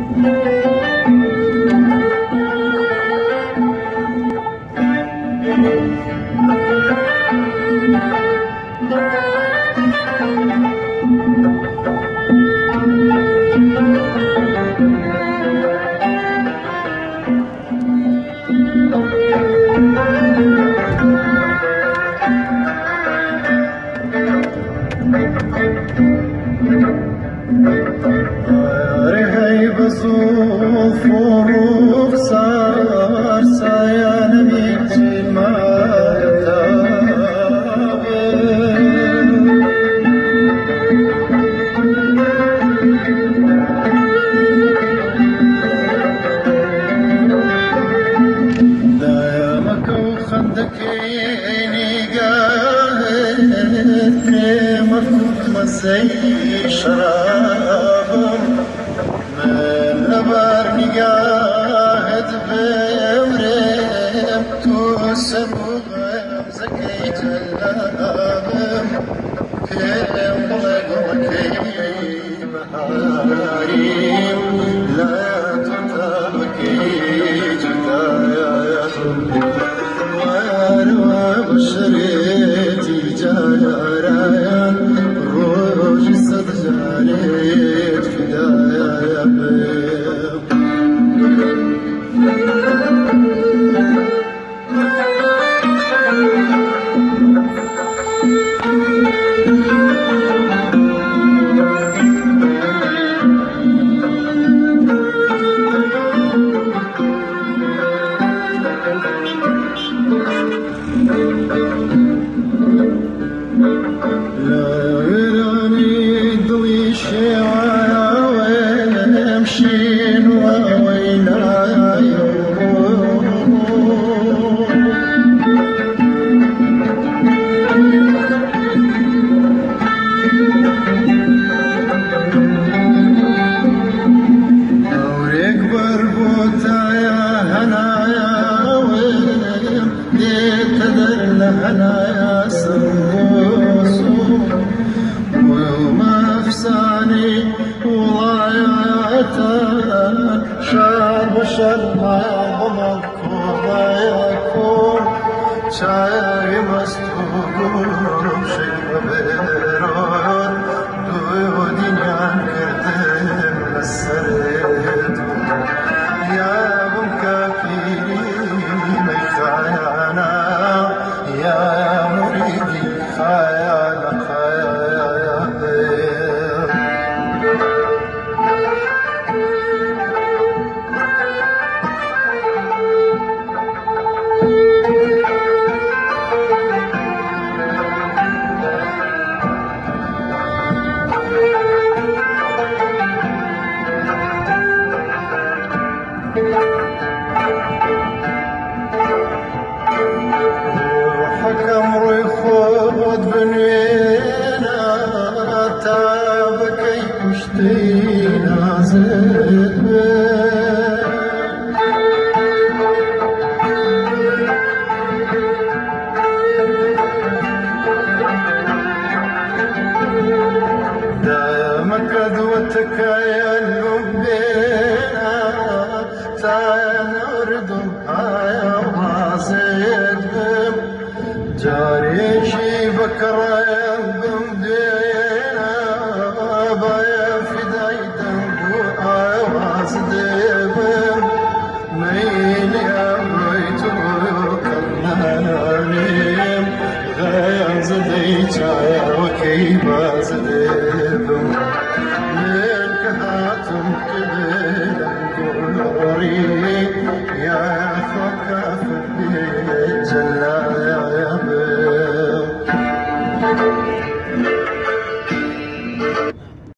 فروغ صار سايان بيتي ما يتاب دايمك وخندكيني قاهد نيمك مسي شراب لبر نگاهت بورم تو سبوغم زكيت اللابم كم بلغمكي بحاريم لا تطابكي جدايا واروى بشريتي جايا رايان روجي صدجانيت فدايا هنايا سروسو وما فساني ولاياتا شعر بشر ما ضمك وما يكون شاي مستوب شيء بيران دو دنيا كردم للسرد يا بمكافيني ميخايانا يا مريدي خيال حكم ريخوض بنينا تابكي كشتينا زيد دامك ذوتك يا اللبينا تنردم يا وازيد جاري شي بكرة بمدينا بايا في دايدا وآواز ديبم مين يا بيتو كرنانيم غاز ديتا وكيبا زديبم من كهاتم كبيرا قولوري يا فكا في الجلال